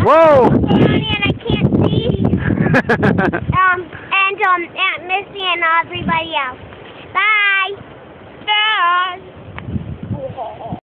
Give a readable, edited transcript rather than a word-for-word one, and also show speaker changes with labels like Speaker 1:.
Speaker 1: Whoa!
Speaker 2: And I can't see. And Aunt Missy and everybody else.